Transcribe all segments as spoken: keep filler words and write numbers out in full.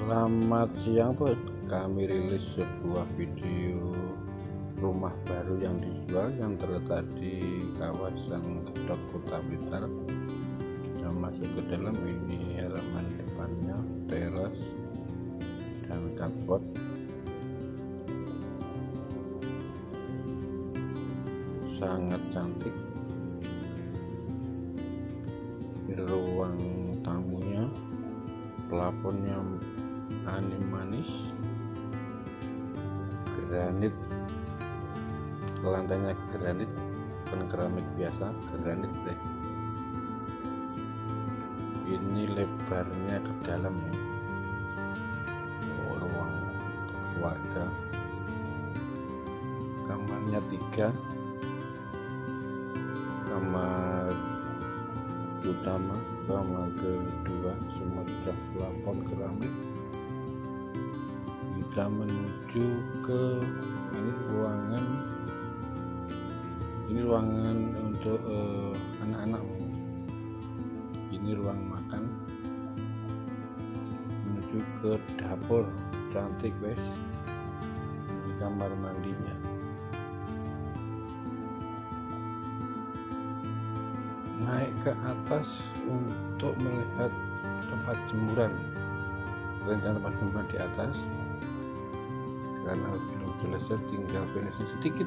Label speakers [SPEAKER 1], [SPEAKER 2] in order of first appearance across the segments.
[SPEAKER 1] Selamat siang bos, kami rilis sebuah video rumah baru yang dijual yang terletak di kawasan Gedok, Kota Blitar. Kita masuk ke dalam, ini halaman depannya, teras dan carport. Sangat cantik. Ini ruang tamunya, plafonnya anim manis, granit, lantainya granit, bukan keramik biasa, granit deh. Ini lebarnya ke dalam ya. Oh, ruang keluarga. Kamarnya tiga, kamar utama, kamar kedua semua sudah plafon keramik. Kita menuju ke ini ruangan ini ruangan untuk anak-anak. uh, ini ruang makan, menuju ke dapur, cantik guys. Ini kamar mandinya. Naik ke atas untuk melihat tempat jemuran, rencana tempat jemuran di atas karena belum selesai, tinggal finishing sedikit.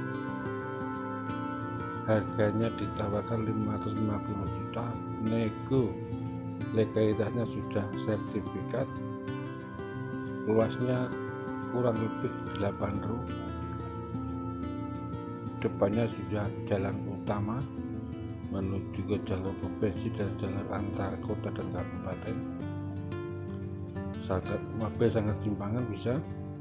[SPEAKER 1] Harganya ditawarkan lima ratus lima puluh juta nego, legalitasnya sudah sertifikat, luasnya kurang lebih delapan ru, depannya sudah jalan utama menuju ke jalur provinsi dan jalur antar kota dan kabupaten. Sangat mobil sangat simpangan bisa